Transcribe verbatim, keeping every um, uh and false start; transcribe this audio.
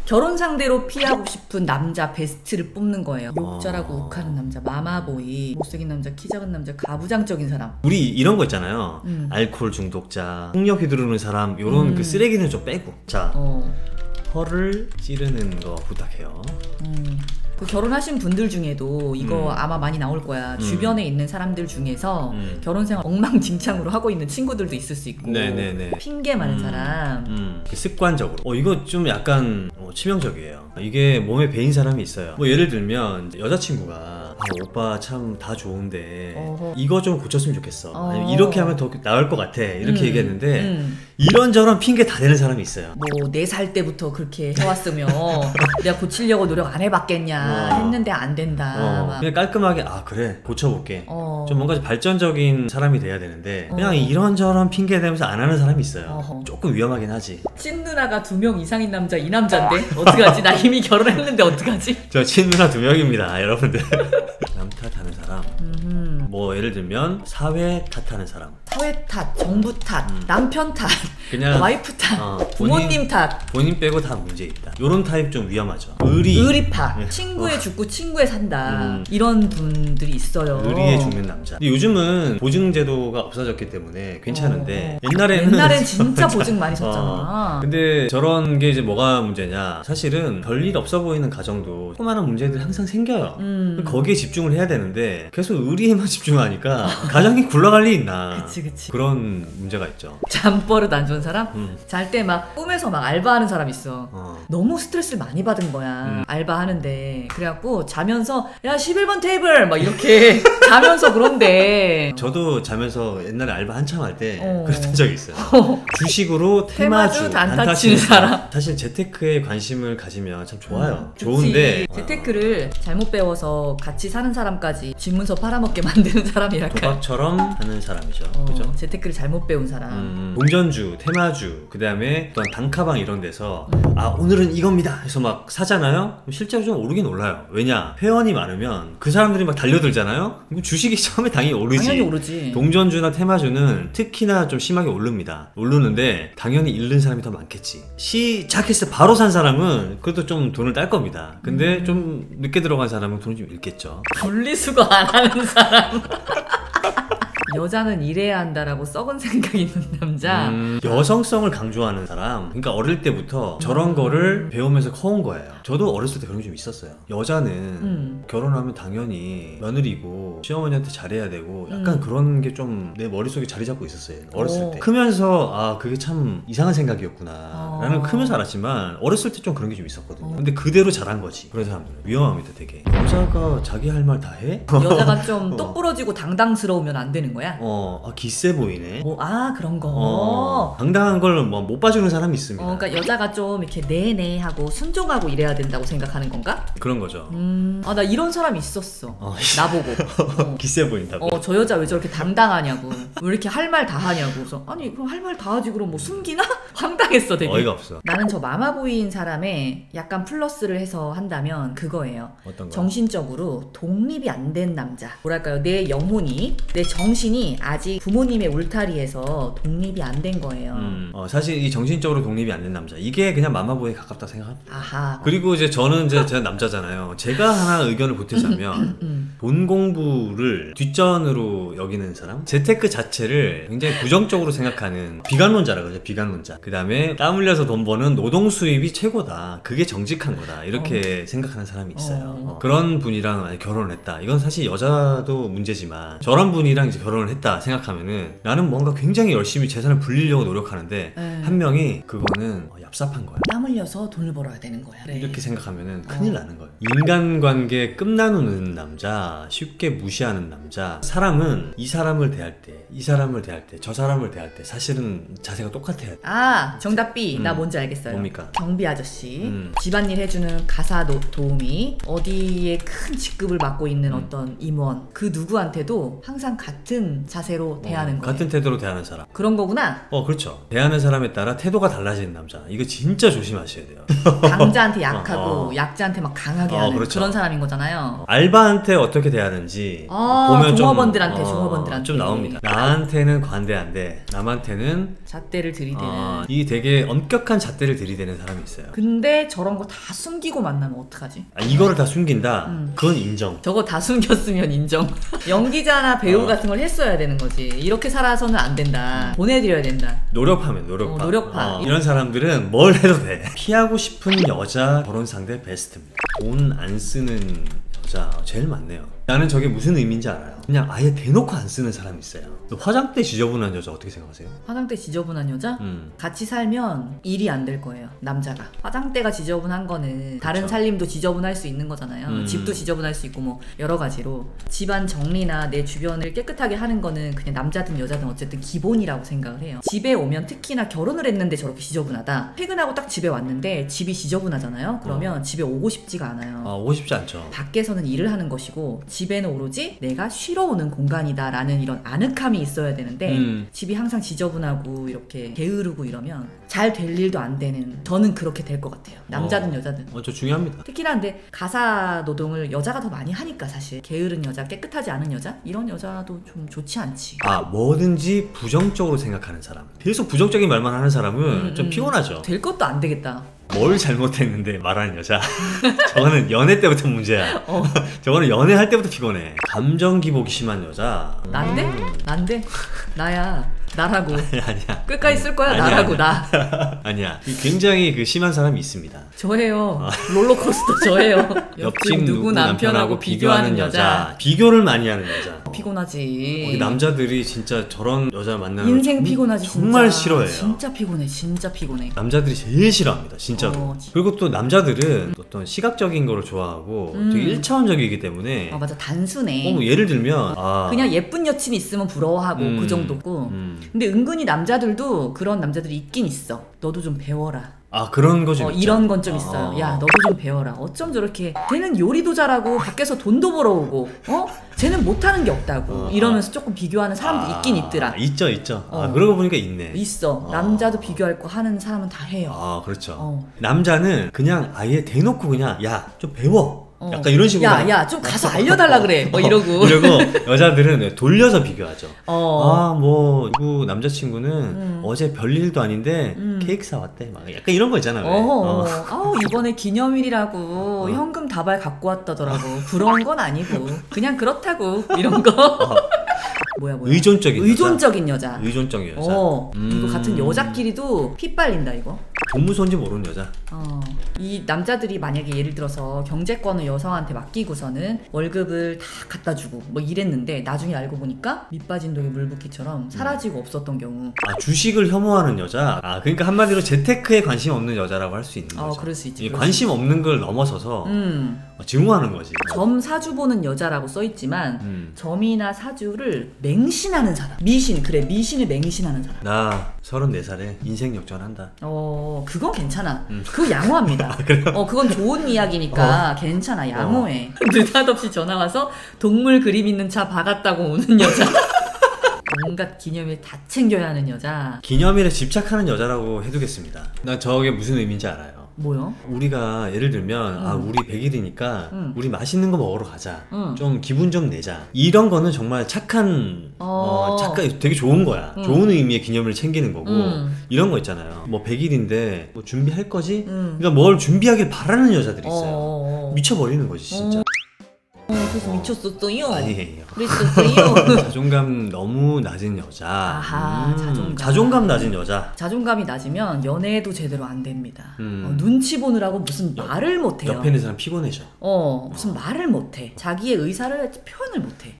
결혼 상대로 피하고 싶은 남자 베스트를 뽑는 거예요. 욕잘하고 욱하는 남자, 마마보이, 못생긴 남자, 키 작은 남자, 가부장적인 사람. 우리 이런 거 있잖아요. 음. 알코올 중독자, 폭력 휘두르는 사람, 요런 음. 그 쓰레기는 좀 빼고. 자, 어. 혀를 찌르는 거 부탁해요. 음. 그 결혼하신 분들 중에도 이거 음. 아마 많이 나올 거야. 음. 주변에 있는 사람들 중에서 음. 결혼생활 엉망진창으로 하고 있는 친구들도 있을 수 있고. 네네네. 핑계 많은 음. 사람. 음. 습관적으로. 어 이거 좀 약간 어, 치명적이에요. 이게 몸에 배인 사람이 있어요. 뭐 예를 들면 여자친구가 아, 오빠 참 다 좋은데 어허. 이거 좀 고쳤으면 좋겠어. 어. 아니면 이렇게 하면 더 나을 것 같아. 이렇게 음. 얘기했는데 음. 이런저런 핑계 다 대는 사람이 있어요. 뭐 네 살 때부터 그렇게 해왔으면 내가 고치려고 노력 안 해봤겠냐. 어. 했는데 안 된다. 어. 그냥 깔끔하게 아 그래 고쳐볼게. 어. 좀 뭔가 발전적인 사람이 돼야 되는데 그냥 어. 이런저런 핑계 대면서 안 하는 사람이 있어요. 어허. 조금 위험하긴 하지. 친누나가 두 명 이상인 남자 이 남자인데 어떡하지? 나 이미 결혼했는데 어떡하지? 저 친누나 두 명입니다 여러분들. 남 탓하는 사람 음흠. 뭐 예를 들면 사회 탓하는 사람. 사회 탓, 정부 탓, 음. 남편 탓, 그냥 와이프 탓, 어, 부모님 본인, 탓. 본인 빼고 다 문제 있다. 요런 타입 좀 위험하죠. 의리. 의리파. 네. 친구에 어. 죽고 친구에 산다. 음. 이런 분들이 있어요. 의리에 죽는 남자. 근데 요즘은 보증제도가 없어졌기 때문에 괜찮은데 어. 옛날에는 옛날엔 진짜 보증 많이 썼잖아. 어. 근데 저런 게 이제 뭐가 문제냐. 사실은 별일 없어 보이는 가정도 조그마한 문제들이 항상 생겨요. 음. 거기에 집중을 해야 되는데 계속 의리에만 집중하니까 가정이 굴러갈 리 있나. 그치 그치. 그런 문제가 있죠. 잠버릇 안 좋은 사람? 음. 잘 때 막 꿈에서 막 알바하는 사람 있어. 어. 너무 스트레스를 많이 받은 거야. 음. 알바하는데 그래갖고 자면서 야 십일 번 테이블 막 이렇게 자면서 그런데 저도 자면서 옛날에 알바 한참 할 때 어. 그랬던 적이 있어요. 어. 주식으로 테마주, 테마주 단타 치는 사람. 사실 재테크에 관심을 가지면 참 좋아요. 음. 좋은데 재테크를 잘못 배워서 같이 사는 사람까지 집문서 팔아먹게 만드는 사람이랄까요. 도박처럼 하는 사람이죠. 어. 그죠? 재테크를 잘못 배운 사람. 음. 동전주, 테마주, 그 다음에 또한 단카방 이런 데서 음. 아 오늘은 이겁니다 해서 막 사잖아요. 실제로 좀 오르긴 올라요. 왜냐? 회원이 많으면 그 사람들이 막 달려들잖아요. 그럼 주식이 처음에 당연히 오르지. 당연히 오르지. 동전주나 테마주는 특히나 좀 심하게 오릅니다. 오르는데 당연히 잃는 사람이 더 많겠지. 시작했을 때 바로 산 사람은 그래도 좀 돈을 딸 겁니다. 근데 음. 좀 늦게 들어간 사람은 돈을 좀 잃겠죠. 분리수거 안 하는 사람. 여자는 이래야 한다라고 썩은 생각이 있는 남자. 음, 여성성을 강조하는 사람. 그러니까 어릴 때부터 저런 음. 거를 배우면서 커온 거예요. 저도 어렸을 때 그런 게 좀 있었어요. 여자는 음. 결혼하면 당연히 며느리고 시어머니한테 잘해야 되고 약간 음. 그런 게 좀 내 머릿속에 자리 잡고 있었어요. 어렸을 오. 때. 크면서 아 그게 참 이상한 생각이었구나 어. 라는 크면서 알았지만 어렸을 때 좀 그런 게 좀 있었거든요. 어. 근데 그대로 자란 거지. 그런 사람들은 위험합니다 되게. 여자가 자기 할 말 다 해? 여자가 좀 똑부러지고 당당스러우면 안 되는 거야? 어, 아, 기세 보이네. 오, 아 그런 거. 어, 당당한 걸 뭐 못 봐주는 사람이 있습니다. 어, 그러니까 여자가 좀 이렇게 네네 하고 순종하고 이래야 된다고 생각하는 건가? 그런 거죠. 음, 아 나 이런 사람이 있었어. 어, 나보고. 어. 기세 보인다고. 어, 저 여자 왜 저렇게 당당하냐고. 왜 이렇게 할 말 다 하냐고. 그래서 아니 그럼 할 말 다 하지 그럼 뭐 숨기나? 황당했어 되게. 어이가 없어. 나는 저 마마보이인 사람에 약간 플러스를 해서 한다면 그거예요. 어떤 거? 정신적으로 독립이 안 된 남자. 뭐랄까요? 내 영혼이, 내 정신이 아직 부모님의 울타리에서 독립이 안 된 거예요. 음, 어, 사실 이 정신적으로 독립이 안 된 남자. 이게 그냥 마마보이에 가깝다고 생각합니다. 아하. 그리고 이제 저는 이제 제가 남자잖아요. 제가 하나 의견을 보태자면 돈 공부를 뒷전으로 여기는 사람? 재테크 자체를 굉장히 부정적으로 생각하는 비관론자라 그러죠. 비관론자. 그 다음에 땀 흘려서 돈 버는 노동 수입이 최고다. 그게 정직한 거다. 이렇게 어. 생각하는 사람이 있어요. 어. 어. 그런 분이랑 만약 결혼을 했다. 이건 사실 여자도 문제지만 저런 분이랑 이제 결혼을 했다 생각하면은 나는 뭔가 굉장히 열심히 재산을 불리려고 노력하는데 에이. 한 명이 그거는 어, 얍삽한 거야. 땀 흘려서 돈을 벌어야 되는 거야. 그래. 이렇게 생각하면은 큰일 어. 나는 거예요. 인간관계 끝나누는 남자, 쉽게 무시하는 남자. 사람은 이 사람을 대할 때, 이 사람을 대할 때, 저 사람을 대할 때 사실은 자세가 똑같아야 돼. 아 정답 B. 음. 나 뭔지 알겠어요. 뭡니까? 경비 아저씨. 음. 집안일 해주는 가사 도, 도우미. 어디에 큰 직급을 맡고 있는 음. 어떤 임원. 그 누구한테도 항상 같은 자세로 대하는 어, 거예요. 같은 태도로 대하는 사람. 그런 거구나. 어 그렇죠. 대하는 사람에 따라 태도가 달라지는 남자. 이거 진짜 조심하셔야 돼요. 강자한테 약하고 어, 어. 약자한테 막 강하게 어, 하는 그렇죠. 그런 사람인 거잖아요. 알바한테 어떻게 대하는지 아, 보면 종업원들한테 좀, 종업원들한테 어, 좀 나옵니다. 나한테는 관대한데 남한테는 잣대를 들이대는. 어, 이 되게 엄격한 잣대를 들이대는 사람이 있어요. 근데 저런 거 다 숨기고 만나면 어떡하지? 아, 이거를 다 숨긴다? 음. 그건 인정. 저거 다 숨겼으면 인정. 연기자나 배우 어. 같은 걸 했어야 되는 거지. 이렇게 살아서는 안 된다. 보내드려야 된다. 노력하면 노력파. 어, 노력파. 어, 이런 사람들은 뭘 해도 돼. 피하고 싶은 여자 결혼 상대 베스트입니다. 돈 안 쓰는 여자 제일 많네요. 나는 저게 무슨 의미인지 알아요. 그냥 아예 대놓고 안 쓰는 사람이 있어요. 화장대 지저분한 여자 어떻게 생각하세요? 화장대 지저분한 여자? 음. 같이 살면 일이 안 될 거예요. 남자가. 화장대가 지저분한 거는 다른 그쵸. 살림도 지저분할 수 있는 거잖아요. 음. 집도 지저분할 수 있고 뭐 여러 가지로. 집안 정리나 내 주변을 깨끗하게 하는 거는 그냥 남자든 여자든 어쨌든 기본이라고 생각을 해요. 집에 오면 특히나 결혼을 했는데 저렇게 지저분하다. 퇴근하고 딱 집에 왔는데 집이 지저분하잖아요. 그러면 어. 집에 오고 싶지가 않아요. 아, 오고 싶지 않죠. 밖에서는 일을 하는 것이고 집에는 오로지 내가 쉬러 오는 공간이다 라는 이런 아늑함이 있어야 되는데 음. 집이 항상 지저분하고 이렇게 게으르고 이러면 잘 될 일도 안 되는, 저는 그렇게 될 것 같아요. 남자든 어. 여자든. 어, 저 중요합니다. 특히나 근데 가사 노동을 여자가 더 많이 하니까 사실 게으른 여자, 깨끗하지 않은 여자 이런 여자도 좀 좋지 않지. 아, 뭐든지 부정적으로 생각하는 사람. 계속 부정적인 말만 하는 사람은 음, 좀 음. 피곤하죠. 될 것도 안 되겠다. 뭘 잘못했는데 말하는 여자. 저거는 연애 때부터 문제야. 어. 저거는 연애할 때부터 피곤해. 감정 기복이 심한 여자. 난데? 음. 난데? 나야. 나라고. 아니야, 아니야. 끝까지 쓸 거야. 아니야, 나라고 아니야. 나. 아니야. 굉장히 그 심한 사람이 있습니다. 저예요. 롤러코스터 저예요. 옆집 누구 남편하고 비교하는 여자. 비교를 많이 하는 여자. 피곤하지. 어, 남자들이 진짜 저런 여자 만나는 인생 걸 피곤하지. 정말 진짜. 싫어해요. 진짜 피곤해. 진짜 피곤해. 남자들이 제일 싫어합니다, 진짜로. 어, 그리고 또 남자들은 어떤 시각적인 거를 좋아하고 음. 되게 일차원적이기 때문에 아 맞아, 단순해. 어, 뭐 예를 들면 아, 그냥 예쁜 여친 있으면 부러워하고 음, 그 정도고. 음. 근데 은근히 남자들도 그런 남자들이 있긴 있어. 너도 좀 배워라. 아 그런 거좀 어, 이런 건 좀 있어요. 아. 야 너도 좀 배워라. 어쩜 저렇게 쟤는 요리도 잘하고 밖에서 돈도 벌어오고 어? 쟤는 못하는 게 없다고 어, 이러면서 조금 비교하는 사람도 아, 있긴 있더라. 있죠 있죠. 어. 아 그러고 보니까 있네. 있어. 어. 남자도 비교할 거 하는 사람은 다 해요. 아 그렇죠. 어. 남자는 그냥 아예 대놓고 그냥 야 좀 배워. 어. 약간 이런 식으로. 야, 야, 좀 가서 알려달라 그래. 뭐 이러고. 이러고 여자들은 돌려서 비교하죠. 어. 아, 뭐, 누구 남자친구는 음. 어제 별일도 아닌데 음. 케이크 사왔대. 막 약간 이런 거 있잖아. 왜. 어, 어. 아우, 이번에 기념일이라고 현금 다발 갖고 왔다더라고. 부러운 건 아니고. 그냥 그렇다고. 이런 거. 뭐야, 뭐야. 의존적인 여자. 의존적인 여자. 의존적인 여자. 어. 음. 그리고 같은 여자끼리도 피 빨린다, 이거. 동무선지 모르는 여자. 어. 이 남자들이 만약에 예를 들어서 경제권을 여성한테 맡기고서는 월급을 다 갖다 주고 뭐 이랬는데 나중에 알고 보니까 밑 빠진 독에 물 붓기처럼 사라지고 없었던 경우. 아, 주식을 혐오하는 여자. 아, 그러니까 한마디로 재테크에 관심 없는 여자라고 할 수 있는 어, 거죠. 그럴 수 있지. 이 그럴 관심 없는 걸 넘어서서 음. 증오하는 거지. 점 사주 보는 여자라고 써있지만 음. 점이나 사주를 맹신하는 사람. 미신, 그래, 미신을 맹신하는 사람. 나 서른네 살에 인생 역전한다. 어, 그건 괜찮아. 음. 그거 양호합니다. 그래요? 어, 그건 좋은 이야기니까 괜찮아. 양호해. 느닷없이 전화 와서 동물 그림 있는 차 박았다고 우는 여자. 온갖 기념일 다 챙겨야 하는 여자. 기념일에 집착하는 여자라고 해두겠습니다. 나 저게 무슨 의미인지 알아요. 뭐요? 우리가 예를 들면 음. 아 우리 백일이니까 음. 우리 맛있는 거 먹으러 가자. 음. 좀 기분 좀 내자. 이런 거는 정말 착한 어. 어, 착한 되게 좋은 거야. 음. 좋은 의미의 기념일을 챙기는 거고 음. 이런 거 있잖아요. 뭐 백일인데 뭐 준비할 거지? 음. 그러니까 뭘 준비하길 바라는 여자들이 있어요. 어. 미쳐버리는 거지 진짜. 어, 그래서 미쳤었어요. 아니에요. 그랬었어요. 자존감 너무 낮은 여자. 아하, 자존감. 자존감 낮은 여자. 자존감이 낮으면 연애도 제대로 안 됩니다. 음. 어, 눈치 보느라고 무슨 말을 못해요. 옆에 있는 사람 피곤해져. 어, 무슨 말을 못해. 자기의 의사를 표현을 못해.